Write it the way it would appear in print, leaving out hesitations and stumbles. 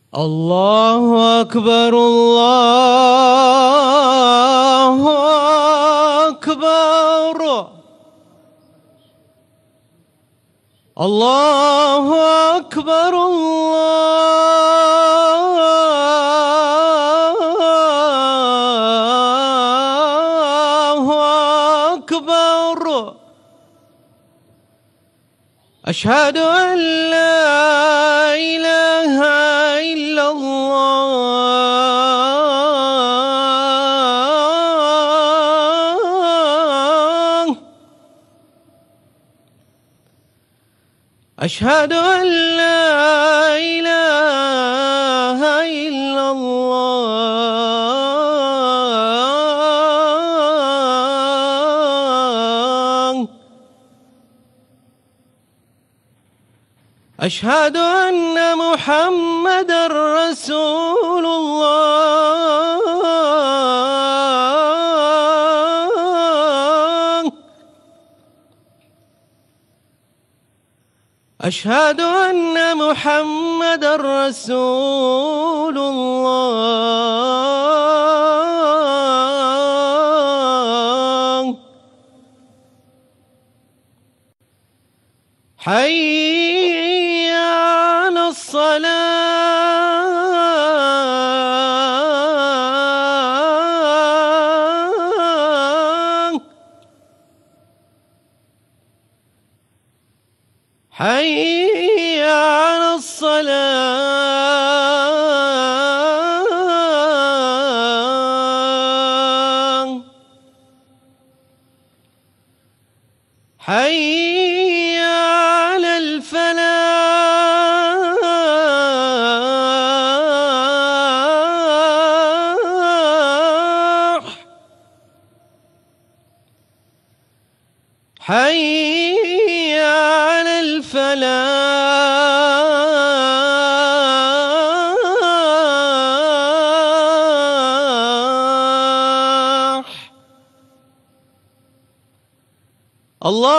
الله أكبر الله أكبر الله أكبر الله أكبر أشهد أن لا إله إلا الله أشهد أن لا إله إلا الله أشهد أن محمدًا رسول الله أشهد أن محمدًا رسول الله حي على الصلاة حي على الصلاة حي على الفلاح حي على الفلاح الله